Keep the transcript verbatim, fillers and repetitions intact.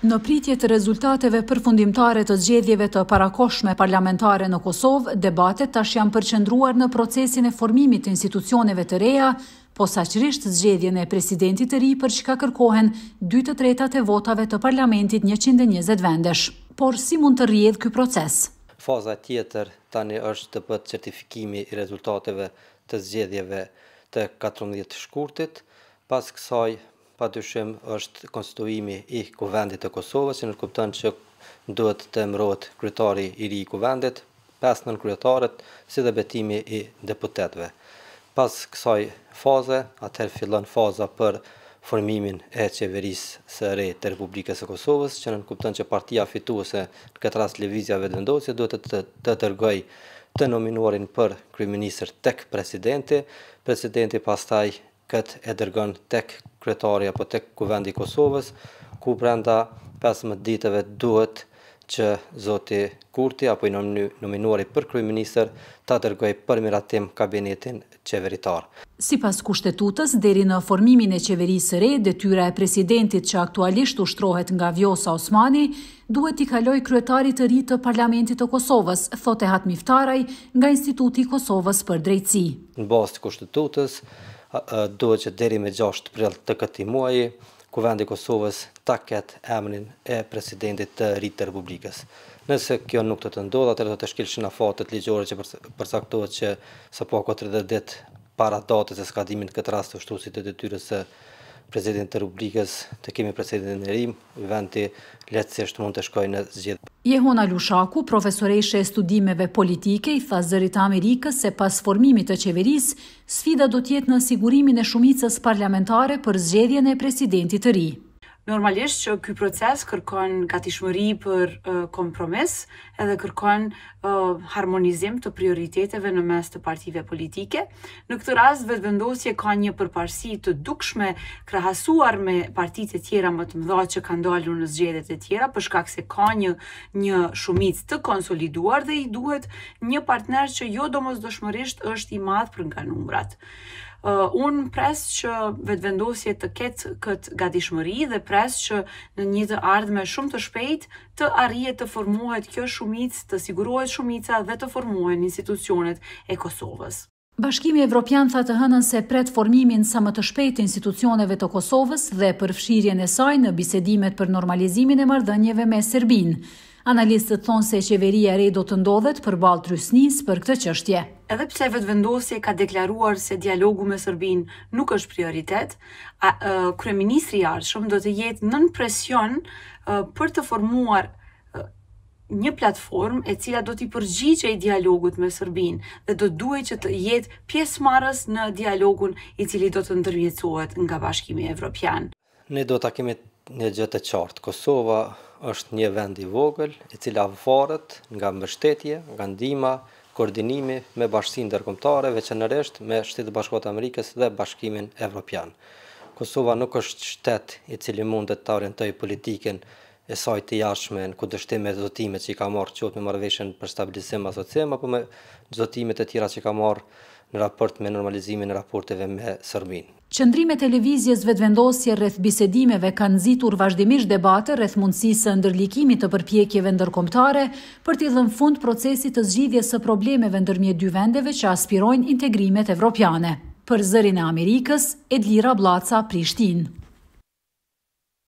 Në pritje të rezultateve përfundimtare të zgjedhjeve të parakohshme parlamentare në Kosovë, debatet tash janë përqendruar në procesin e formimit të institucioneve të reja, posaçërisht zgjedhjen e presidentit të ri për çka kërkohen dy të tretat e votave të parlamentit njëqind e njëzet vendesh. Por si mund të rrjedhë ky proces? Faza tjetër tani është të bëhet certifikimi i rezultateve të zgjedhjeve të katërmbëdhjetë shkurtit, pas kësaj padyshim është konstituimi i Kuvendit të Kosovës, që nënkupton që duhet të emërohet kryetari i ri i Kuvendit, pesë nënkryetaret, si dhe betimi i deputetëve. Pas kësaj faze, atëherë fillon faza për formimin e qeverisë së re të Republikës së Kosovës, që nënkupton që partia fituese, në këtë rast Lëvizja Vetëvendosje, duhet të, të dërgojë të nominuarin për kryeministër tek presidenti, presidenti pastaj këtë e dërgon tek kryetari apo tek Kuvendi i Kosovës, ku brenda pesëmbëdhjetë ditëve duhet që zoti Kurti apo i nominuari për kryeministër ta dërgojë për miratim kabinetin qeveritar. Sipas kushtetutës, deri në formimin e qeverisë së re, detyra e presidentit që aktualisht ushtrohet nga Vjosa Osmani, duhet t'i kalojë kryetarit të ri të Parlamentit të Kosovës, thotë Hatmi Ftaraj nga Instituti i Kosovës për Drejtësi. Në bazë të kushtetutës, duhet që deri me gjashtë prill të këtij muaji, Kuvendi i Kosovës ta ketë emrin e presidentit të ri të Republikës. Nëse kjo nuk do të ndodhë, atëherë do të shkelshin afatet ligjore që përcaktohet që sapo tridhjetë ditë para datës së skadimit në këtë rast të ushtruesit të detyrës së presidentit të Republikës, të kemi presidentin e ri, vendi lehtësisht mund të shkojë në zgjedhje. Jehona Lushaku, profesoreshe e studimeve politike, i tha Zërit të Amerikës se pas formimit të qeverisë, sfida do të jetë në sigurimin e shumicës parlamentare për zgjedhjen e presidentit të ri. Normalisht që ky proces kërkon gatishmëri për uh, kompromis edhe kërkon uh, harmonizim të prioriteteve në mes të partive politike. Në këtë rast, Vetëvendosje ka një përparësi të dukshme krahasuar me partitë e tjera më të mëdha që kanë dalur në zgjedhjet e tjera, për shkak se ka një, një shumicë të konsoliduar dhe i duhet një partner që jo domosdoshmërisht është i madh për nga numrat. Uh, unë pres që Vetëvendosje të ketë këtë gatishmëri dhe pres që në një të ardhme shumë të shpejt të arrijet të formohet kjo shumicë, të sigurohet shumica dhe të formohen institucionet e Kosovës. Bashkimi Evropian tha të hënën se pret formimin sa më të shpejt të institucioneve të Kosovës dhe përfshirjen e saj në bisedimet për normalizimin e marrëdhënieve me Serbinë. Analistët thonë se qeveria e re do të ndodhet përballë trysnisë për këtë çështje. Edhe pse Vetëvendosje ka deklaruar se dialogu me Serbinë nuk është prioritet, a, a, kryeministri i ardhshëm do të jetë nën presion a, për të formuar a, një platformë e cila do t'i përgjigjej dialogut me Serbinë dhe do duhet që të jetë pjesëmarrës në dialogun i cili do të ndërmjetësohet nga Bashkimi Evropian. Ne do ta kemi një gjë të qartë. Kosova është një vend i vogël, i cila varet nga mbështetje, nga ndihma, koordinimi me bashkësinë ndërkombëtare, veçanërisht me Shtetet e Bashkuara të Amerikës dhe Bashkimin Evropian. Kosova nuk është shtet i cili mundet të orientojë politikën e saj të jashtme në kundërshtim me zotimet që i ka marrë qoftë me marrëveshjen për stabilizim asociim apo me zotimet e tjera që ka marrë në raport me normalizimin e raporteve me Serbinë. Qëndrimet e lëvizjes Vetëvendosje rreth bisedimeve kanë nxitur vazhdimisht debate rreth mundësisë së ndërlikimit të përpjekjeve ndërkombëtare për t'i dhënë fund procesit të zgjidhjes së problemeve ndërmjet dy vendeve që aspirojnë integrimet evropiane. Për Zërin e Amerikës, Edlira Blaca, Prishtinë.